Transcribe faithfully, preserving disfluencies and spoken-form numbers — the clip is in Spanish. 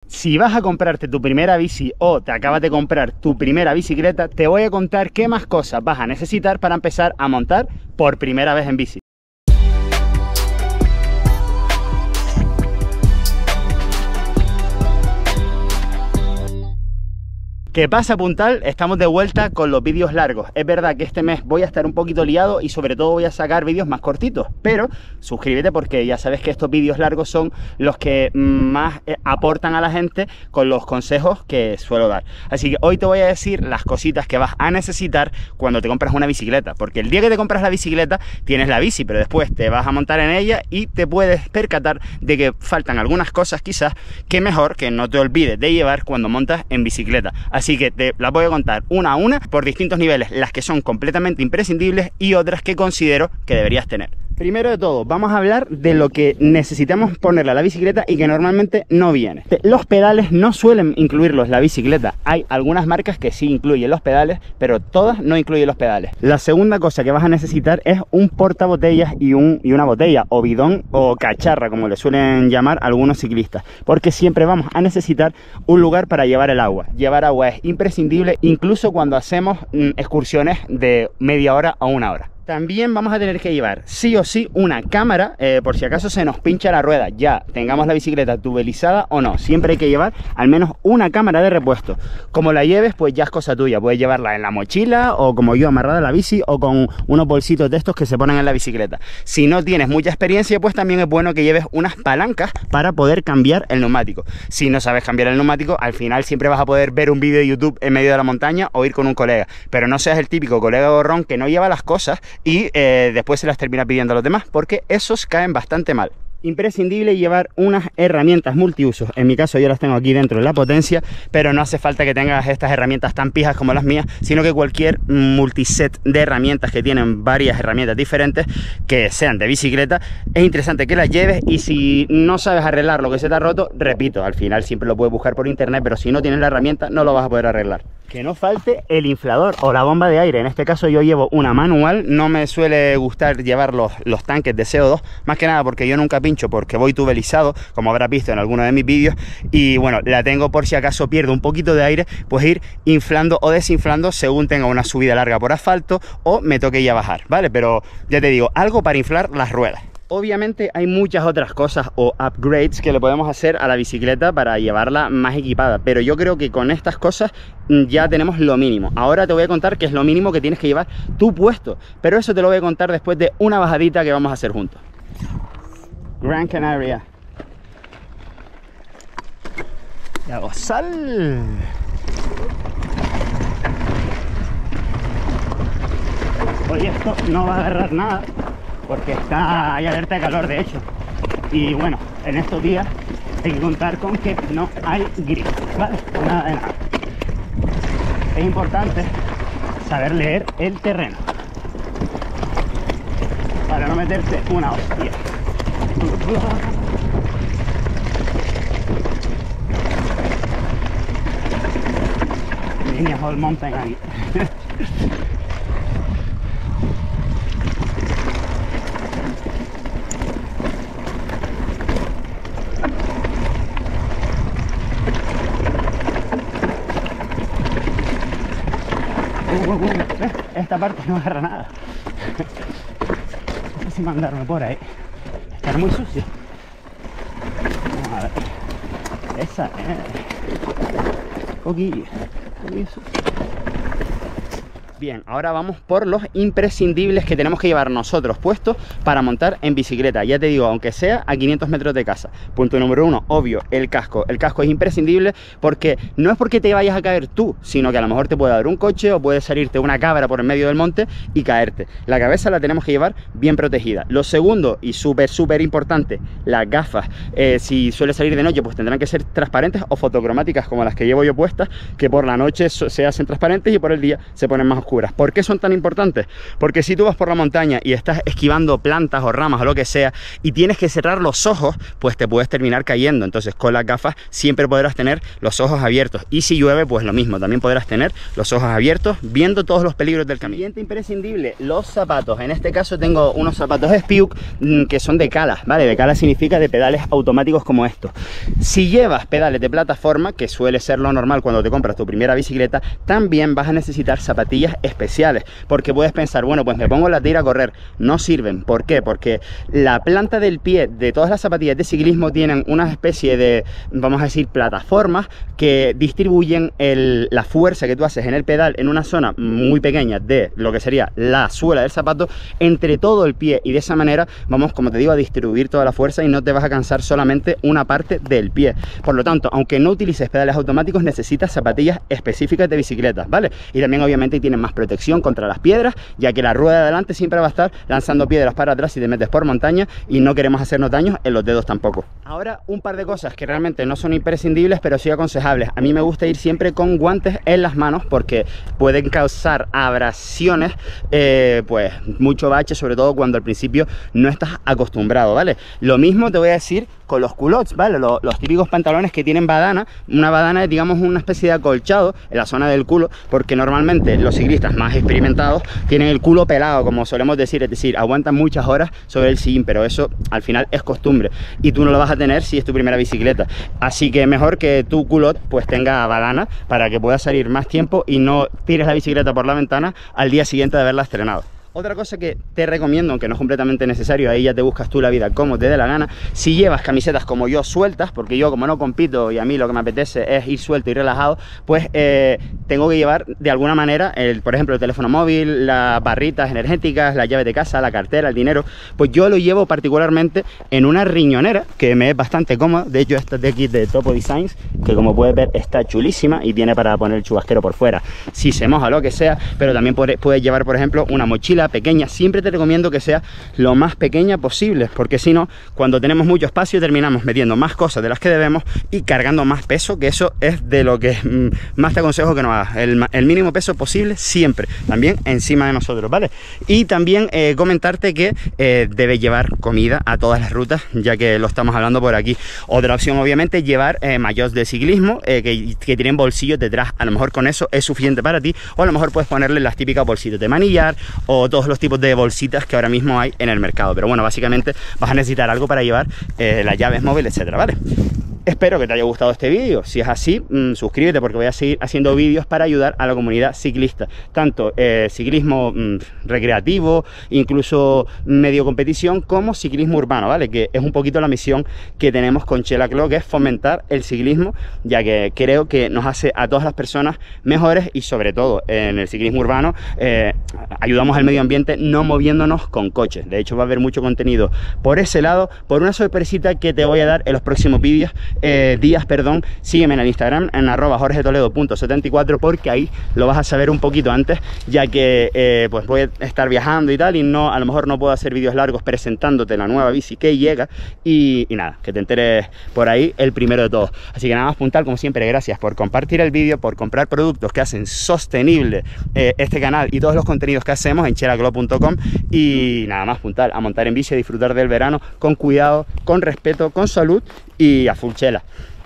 Si vas a comprarte tu primera bici o te acabas de comprar tu primera bicicleta, te voy a contar qué más cosas vas a necesitar para empezar a montar por primera vez en bici. ¿Qué pasa, Puntal? Estamos de vuelta con los vídeos largos. Es verdad que este mes voy a estar un poquito liado y sobre todo voy a sacar vídeos más cortitos, pero suscríbete porque ya sabes que estos vídeos largos son los que más aportan a la gente con los consejos que suelo dar. Así que hoy te voy a decir las cositas que vas a necesitar cuando te compras una bicicleta, porque el día que te compras la bicicleta tienes la bici, pero después te vas a montar en ella y te puedes percatar de que faltan algunas cosas quizás que mejor que no te olvides de llevar cuando montas en bicicleta. Así que te las voy a contar una a una por distintos niveles, las que son completamente imprescindibles y otras que considero que deberías tener. Primero de todo, vamos a hablar de lo que necesitamos ponerle a la bicicleta y que normalmente no viene. Los pedales no suelen incluirlos en la bicicleta. Hay algunas marcas que sí incluyen los pedales, pero todas no incluyen los pedales. La segunda cosa que vas a necesitar es un portabotellas y, un, y una botella, o bidón o cacharra, como le suelen llamar algunos ciclistas, porque siempre vamos a necesitar un lugar para llevar el agua. Llevar agua es imprescindible, incluso cuando hacemos mm, excursiones de media hora a una hora. También vamos a tener que llevar sí o sí una cámara, eh, por si acaso se nos pincha la rueda, ya tengamos la bicicleta tubelizada o no. Siempre hay que llevar al menos una cámara de repuesto. Como la lleves, pues ya es cosa tuya. Puedes llevarla en la mochila o como yo, amarrada a la bici, o con unos bolsitos de estos que se ponen en la bicicleta. Si no tienes mucha experiencia, pues también es bueno que lleves unas palancas para poder cambiar el neumático. Si no sabes cambiar el neumático, al final siempre vas a poder ver un vídeo de YouTube en medio de la montaña o ir con un colega. Pero no seas el típico colega gorrón que no lleva las cosas y eh, después se las termina pidiendo a los demás, porque esos caen bastante mal. Imprescindible llevar unas herramientas multiusos. En mi caso yo las tengo aquí dentro de la potencia, pero no hace falta que tengas estas herramientas tan pijas como las mías, sino que cualquier multiset de herramientas que tienen varias herramientas diferentes que sean de bicicleta, es interesante que las lleves. Y si no sabes arreglar lo que se te ha roto, repito, al final siempre lo puedes buscar por internet, pero si no tienes la herramienta no lo vas a poder arreglar. Que no falte el inflador o la bomba de aire. En este caso yo llevo una manual. No me suele gustar llevar los, los tanques de C O dos, más que nada porque yo nunca pincho, porque voy tubelizado, como habrás visto en alguno de mis vídeos, y bueno, la tengo por si acaso pierdo un poquito de aire, pues ir inflando o desinflando según tenga una subida larga por asfalto o me toque ya bajar, ¿vale? Pero ya te digo, algo para inflar las ruedas. Obviamente hay muchas otras cosas o upgrades que le podemos hacer a la bicicleta para llevarla más equipada, pero yo creo que con estas cosas ya tenemos lo mínimo. Ahora te voy a contar qué es lo mínimo que tienes que llevar tú puesto, pero eso te lo voy a contar después de una bajadita que vamos a hacer juntos. Gran Canaria. Y hago sal. Hoy esto no va a agarrar nada porque está, hay alerta de calor, de hecho. Y bueno, en estos días hay que contar con que no hay grip, ¿vale? Nada de nada. Es importante saber leer el terreno para no meterse una hostia. Línea Whole Mountain ahí. Uh, uh, uh. Esta parte no agarra nada. No sé si mandarme por ahí. Está muy sucio. Vamos a ver. Esa es. Poquillo. Poquillo sucio. Bien, ahora vamos por los imprescindibles que tenemos que llevar nosotros puestos para montar en bicicleta. Ya te digo, aunque sea a quinientos metros de casa. Punto número uno, obvio, el casco. El casco es imprescindible porque no es porque te vayas a caer tú, sino que a lo mejor te puede dar un coche o puede salirte una cabra por el medio del monte y caerte. La cabeza la tenemos que llevar bien protegida. Lo segundo, y súper, súper importante, las gafas. Eh, si suele salir de noche, pues tendrán que ser transparentes o fotocromáticas como las que llevo yo puestas, que por la noche se hacen transparentes y por el día se ponen más oscuras. oscuras. ¿Por qué son tan importantes? Porque si tú vas por la montaña y estás esquivando plantas o ramas o lo que sea y tienes que cerrar los ojos, pues te puedes terminar cayendo. Entonces con las gafas siempre podrás tener los ojos abiertos, y si llueve pues lo mismo, también podrás tener los ojos abiertos viendo todos los peligros del camino. Siguiente imprescindible, los zapatos. En este caso tengo unos zapatos Spiuk que son de cala, ¿vale? De cala significa de pedales automáticos como estos. Si llevas pedales de plataforma, que suele ser lo normal cuando te compras tu primera bicicleta, también vas a necesitar zapatillas especiales, porque puedes pensar, bueno, pues me pongo las de ir a correr. No sirven. ¿Por qué? Porque la planta del pie de todas las zapatillas de ciclismo tienen una especie de, vamos a decir, plataformas que distribuyen el, la fuerza que tú haces en el pedal en una zona muy pequeña de lo que sería la suela del zapato entre todo el pie, y de esa manera vamos, como te digo, a distribuir toda la fuerza y no te vas a cansar solamente una parte del pie. Por lo tanto, aunque no utilices pedales automáticos, necesitas zapatillas específicas de bicicleta, ¿vale? Y también obviamente tienen más protección contra las piedras, ya que la rueda de adelante siempre va a estar lanzando piedras para atrás si te metes por montaña, y no queremos hacernos daños en los dedos tampoco. Ahora, un par de cosas que realmente no son imprescindibles, pero sí aconsejables. A mí me gusta ir siempre con guantes en las manos porque pueden causar abrasiones, eh, pues mucho bache, sobre todo cuando al principio no estás acostumbrado, ¿vale? Lo mismo te voy a decir con los culottes, ¿vale? Los, los típicos pantalones que tienen badana. Una badana es, digamos, una especie de acolchado en la zona del culo, porque normalmente los ciclistas más experimentados tienen el culo pelado, como solemos decir, es decir, aguantan muchas horas sobre el sillín, pero eso al final es costumbre y tú no lo vas a tener si es tu primera bicicleta. Así que mejor que tu culotte pues tenga badana para que puedas salir más tiempo y no tires la bicicleta por la ventana al día siguiente de haberla estrenado. Otra cosa que te recomiendo, aunque no es completamente necesario, ahí ya te buscas tú la vida como te dé la gana, si llevas camisetas como yo sueltas, porque yo como no compito y a mí lo que me apetece es ir suelto y relajado, pues eh, tengo que llevar de alguna manera, el, por ejemplo, el teléfono móvil, las barritas energéticas, las llaves de casa, la cartera, el dinero. Pues yo lo llevo particularmente en una riñonera que me es bastante cómoda. De hecho, esta de aquí de Topo Designs, que como puedes ver está chulísima y tiene para poner el chubasquero por fuera si se moja lo que sea, pero también puedes llevar, por ejemplo, una mochila pequeña. Siempre te recomiendo que sea lo más pequeña posible, porque si no, cuando tenemos mucho espacio terminamos metiendo más cosas de las que debemos y cargando más peso, que eso es de lo que mm, más te aconsejo que no hagas. El, el mínimo peso posible siempre, también encima de nosotros, ¿vale? Y también eh, comentarte que eh, debes llevar comida a todas las rutas, ya que lo estamos hablando por aquí. Otra opción, obviamente, llevar eh, maillots de ciclismo eh, que, que tienen bolsillos detrás. A lo mejor con eso es suficiente para ti, o a lo mejor puedes ponerle las típicas bolsitas de manillar o todos los tipos de bolsitas que ahora mismo hay en el mercado. Pero bueno, básicamente vas a necesitar algo para llevar eh, las llaves móviles, etcétera, ¿vale? Espero que te haya gustado este vídeo. Si es así, mmm, suscríbete, porque voy a seguir haciendo vídeos para ayudar a la comunidad ciclista, tanto eh, ciclismo mmm, recreativo, incluso medio competición, como ciclismo urbano, ¿vale? Que es un poquito la misión que tenemos con Chela Clock, que es fomentar el ciclismo, ya que creo que nos hace a todas las personas mejores, y sobre todo en el ciclismo urbano eh, ayudamos al medio ambiente no moviéndonos con coches. De hecho, va a haber mucho contenido por ese lado, por una sorpresita que te voy a dar en los próximos vídeos. Eh, días, perdón. Sígueme en el Instagram en arroba jorge toledo punto setenta y cuatro, porque ahí lo vas a saber un poquito antes, ya que eh, pues voy a estar viajando y tal, y no, a lo mejor no puedo hacer vídeos largos presentándote la nueva bici que llega, y, y nada, que te enteres por ahí el primero de todos. Así que nada más, puntal, como siempre, gracias por compartir el vídeo, por comprar productos que hacen sostenible eh, este canal y todos los contenidos que hacemos en chela clock punto com, y nada más, puntal, a montar en bici, a disfrutar del verano con cuidado, con respeto, con salud y a full chela.